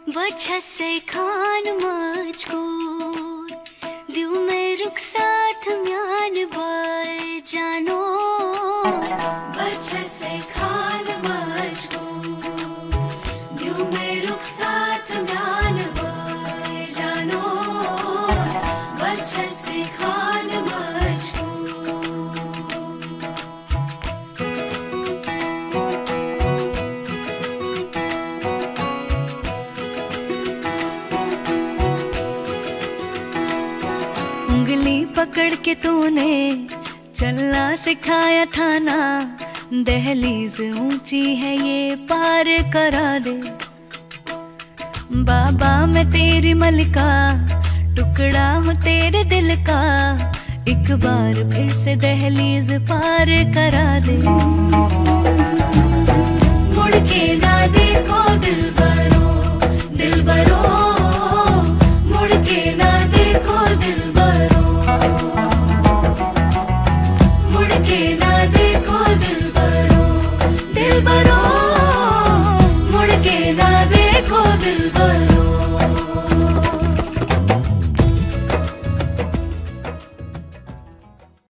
बचस से खान मजकूर दिल में रुख साथ म्यान बाय जानो बचस से खान मजकूर दिल में रुख साथ म्यान बाय जानो बचस से खान मजकूर। उंगली पकड़ के तूने चलना सिखाया था ना, दहलीज ऊंची है ये पार करा दे। बाबा मैं तेरी मलिका, टुकड़ा हूँ तेरे दिल का, एक बार फिर से दहलीज पार करा दे। मुड़ के ना देखो दिल बरो